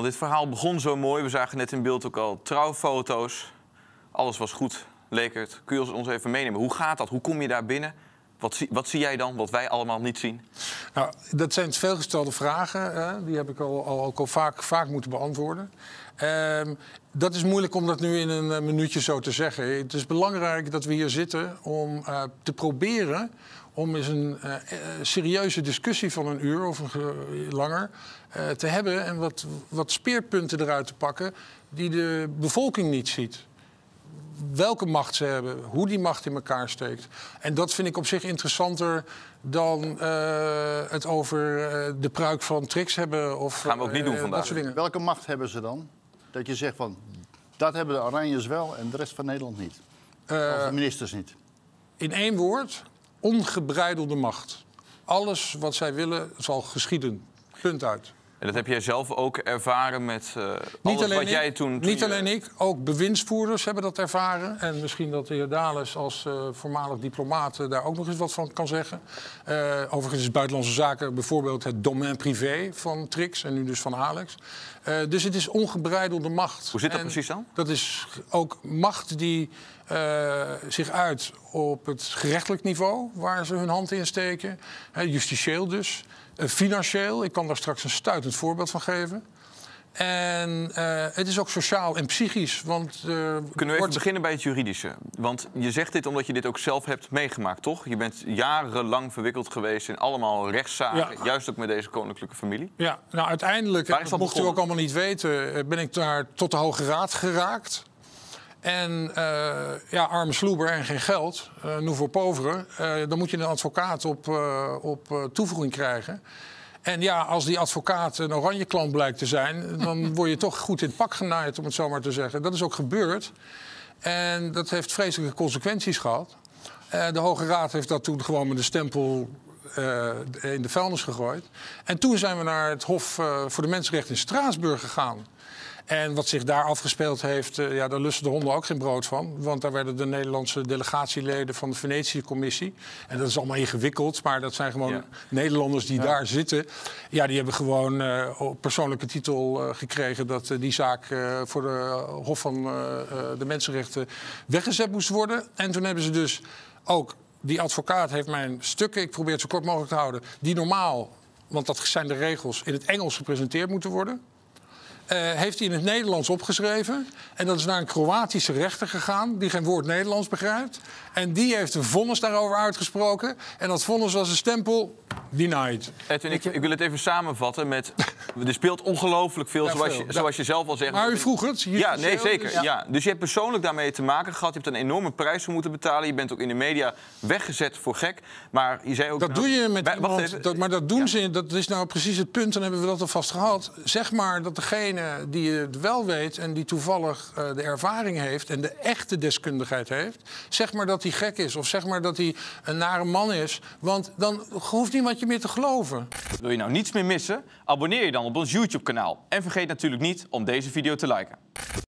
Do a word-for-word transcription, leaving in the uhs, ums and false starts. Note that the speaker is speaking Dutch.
Want dit verhaal begon zo mooi. We zagen net in beeld ook al trouwfoto's. Alles was goed, leek het. Kun je ons even meenemen? Hoe gaat dat? Hoe kom je daar binnen? Wat zie, wat zie jij dan, wat wij allemaal niet zien? Nou, dat zijn veelgestelde vragen. Hè? Die heb ik al, al, al, al vaak, vaak moeten beantwoorden. Um, dat is moeilijk om dat nu in een minuutje zo te zeggen. Het is belangrijk dat we hier zitten om uh, te proberen om eens een uh, serieuze discussie van een uur of een, uh, langer uh, te hebben en wat, wat speerpunten eruit te pakken die de bevolking niet ziet. Welke macht ze hebben, hoe die macht in elkaar steekt. En dat vind ik op zich interessanter dan uh, het over uh, de pruik van Trix hebben. Of, gaan we ook niet doen uh, vandaag. Dat soort dingen. Welke macht hebben ze dan? Dat je zegt van, dat hebben de Oranjes wel en de rest van Nederland niet. Uh, of de ministers niet. In één woord, ongebreidelde macht. Alles wat zij willen zal geschieden. Punt uit. En dat heb jij zelf ook ervaren met uh, alles wat ik, jij toen... toen niet je... alleen ik, ook bewindsvoerders hebben dat ervaren. En misschien dat de heer Dales als uh, voormalig diplomaat uh, daar ook nog eens wat van kan zeggen. Uh, overigens is Buitenlandse Zaken bijvoorbeeld het domein privé van Trix en nu dus van Alex. Uh, dus het is ongebreidelde macht. Hoe zit dat en precies dan? Dat is ook macht die uh, zich uit op het gerechtelijk niveau, waar ze hun hand in steken. Uh, justitieel dus. Uh, financieel, ik kan daar straks een stuitend voorbeeld van geven. En uh, het is ook sociaal en psychisch. Want, uh, Kunnen we even wordt... beginnen bij het juridische? Want je zegt dit omdat je dit ook zelf hebt meegemaakt, toch? Je bent jarenlang verwikkeld geweest in allemaal rechtszaken. Ja. Juist ook met deze koninklijke familie. Ja, nou uiteindelijk, dat, dat mocht u ook allemaal niet weten, ben ik daar tot de Hoge Raad geraakt. En uh, ja, arme sloeber en geen geld, uh, nouveau pauvre. Uh, dan moet je een advocaat op, uh, op uh, toevoeging krijgen. En ja, als die advocaat een oranje klant blijkt te zijn, dan word je toch goed in het pak genaaid, om het zo maar te zeggen. Dat is ook gebeurd. En dat heeft vreselijke consequenties gehad. Uh, de Hoge Raad heeft dat toen gewoon met de stempel uh, in de vuilnis gegooid. En toen zijn we naar het Hof uh, voor de Mensenrechten in Straatsburg gegaan. En wat zich daar afgespeeld heeft, uh, ja, daar lusten de honden ook geen brood van. Want daar werden de Nederlandse delegatieleden van de Venetië-commissie. En dat is allemaal ingewikkeld, maar dat zijn gewoon ja. Nederlanders die ja. daar zitten. Ja, die hebben gewoon uh, op persoonlijke titel uh, gekregen dat uh, die zaak uh, voor de Hof van uh, uh, de Mensenrechten weggezet moest worden. En toen hebben ze dus ook, die advocaat heeft mijn stukken, ik probeer het zo kort mogelijk te houden, die normaal, want dat zijn de regels, in het Engels gepresenteerd moeten worden. Uh, heeft hij in het Nederlands opgeschreven. En dat is naar een Kroatische rechter gegaan, die geen woord Nederlands begrijpt. En die heeft een vonnis daarover uitgesproken. En dat vonnis was een stempel, denied. Edwin, ik, ik wil het even samenvatten met... Er speelt ongelooflijk veel, ja, zoals, veel. Je, zoals je zelf al zegt. Maar u vroeg het. Ja, nee, zeker. Dus... Ja. Ja. Dus je hebt persoonlijk daarmee te maken gehad. Je hebt een enorme prijs voor moeten betalen. Je bent ook in de media weggezet voor gek. Maar je zei ook... Dat nou, doe je met bij, iemand, dat, maar dat doen ja. ze, dat is nou precies het punt. Dan hebben we dat alvast gehad. Zeg maar dat degene die het wel weet en die toevallig uh, de ervaring heeft en de echte deskundigheid heeft, zeg maar dat hij gek is of zeg maar dat hij een nare man is. Want dan hoeft niemand je meer te geloven. Wil je nou niets meer missen? Abonneer je dan op ons YouTube-kanaal. En vergeet natuurlijk niet om deze video te liken.